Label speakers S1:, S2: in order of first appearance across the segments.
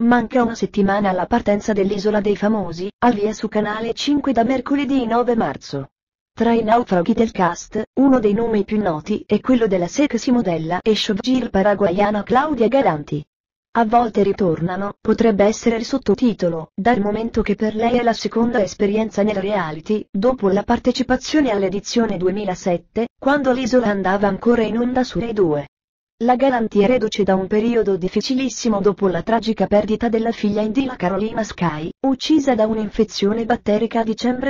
S1: manca una settimana alla partenza dell'Isola dei Famosi, al via su Canale 5 da mercoledì 9 marzo. Tra i naufraghi del cast, uno dei nomi più noti è quello della sexy modella e showgirl paraguayana Claudia Galanti. A volte ritornano, potrebbe essere il sottotitolo, dal momento che per lei è la seconda esperienza nel reality, dopo la partecipazione all'edizione 2007, quando l'isola andava ancora in onda su Rai 2. La Galanti è reduce da un periodo difficilissimo dopo la tragica perdita della figlia Indila Carolina Sky, uccisa da un'infezione batterica a dicembre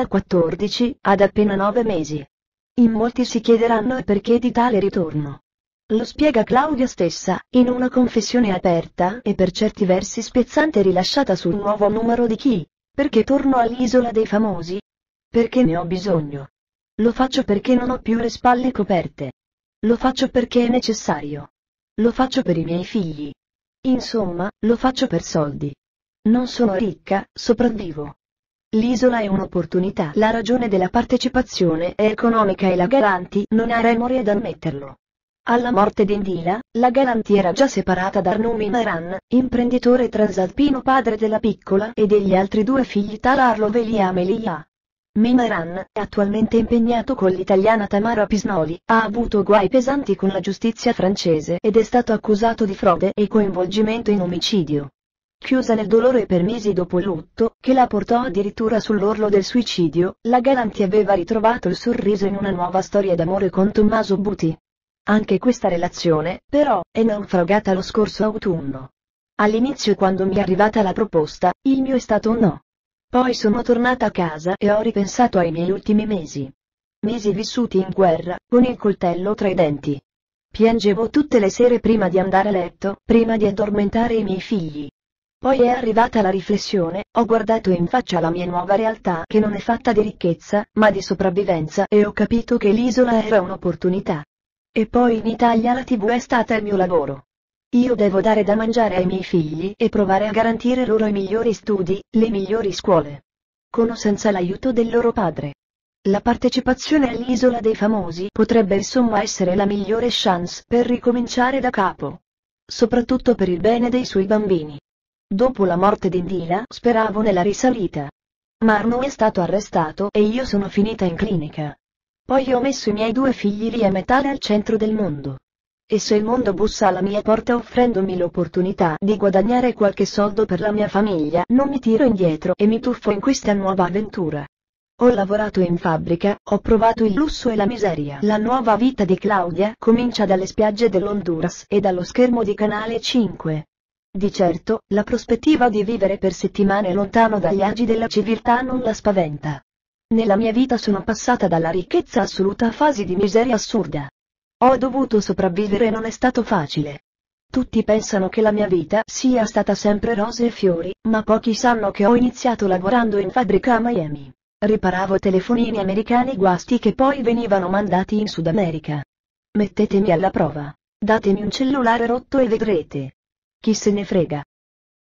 S1: 2014, ad appena 9 mesi. In molti si chiederanno il perché di tale ritorno. Lo spiega Claudia stessa, in una confessione aperta e per certi versi spezzante rilasciata sul nuovo numero di Chi. Perché torno all'Isola dei Famosi? Perché ne ho bisogno. Lo faccio perché non ho più le spalle coperte. Lo faccio perché è necessario. Lo faccio per i miei figli. Insomma, lo faccio per soldi. Non sono ricca, sopravvivo. L'isola è un'opportunità. La ragione della partecipazione è economica e la Galanti non ha remore ad ammetterlo. Alla morte di Indila, la Galanti era già separata da Arnaud Minaran, imprenditore transalpino padre della piccola e degli altri due figli Tala Arloveli e Amelia. Minaran, attualmente impegnato con l'italiana Tamara Pisnoli, ha avuto guai pesanti con la giustizia francese ed è stato accusato di frode e coinvolgimento in omicidio. Chiusa nel dolore per mesi dopo il lutto, che la portò addirittura sull'orlo del suicidio, la Galanti aveva ritrovato il sorriso in una nuova storia d'amore con Tommaso Buti. Anche questa relazione, però, è naufragata lo scorso autunno. All'inizio, quando mi è arrivata la proposta, il mio è stato un no. Poi sono tornata a casa e ho ripensato ai miei ultimi mesi. Mesi vissuti in guerra, con il coltello tra i denti. Piangevo tutte le sere prima di andare a letto, prima di addormentare i miei figli. Poi è arrivata la riflessione, ho guardato in faccia la mia nuova realtà che non è fatta di ricchezza, ma di sopravvivenza e ho capito che l'isola era un'opportunità. E poi in Italia la TV è stata il mio lavoro. Io devo dare da mangiare ai miei figli e provare a garantire loro i migliori studi, le migliori scuole. Con o senza l'aiuto del loro padre. La partecipazione all'Isola dei Famosi potrebbe insomma essere la migliore chance per ricominciare da capo. Soprattutto per il bene dei suoi bambini. Dopo la morte di Indila speravo nella risalita. Ma Arnaud è stato arrestato e io sono finita in clinica. Poi ho messo i miei due figli lì a mettere al centro del mondo. E se il mondo bussa alla mia porta offrendomi l'opportunità di guadagnare qualche soldo per la mia famiglia, non mi tiro indietro e mi tuffo in questa nuova avventura. Ho lavorato in fabbrica, ho provato il lusso e la miseria. La nuova vita di Claudia comincia dalle spiagge dell'Honduras e dallo schermo di Canale 5. Di certo, la prospettiva di vivere per settimane lontano dagli agi della civiltà non la spaventa. Nella mia vita sono passata dalla ricchezza assoluta a fasi di miseria assurda. Ho dovuto sopravvivere e non è stato facile. Tutti pensano che la mia vita sia stata sempre rose e fiori, ma pochi sanno che ho iniziato lavorando in fabbrica a Miami. Riparavo telefonini americani, guasti che poi venivano mandati in Sud America. Mettetemi alla prova. Datemi un cellulare rotto e vedrete. Chi se ne frega.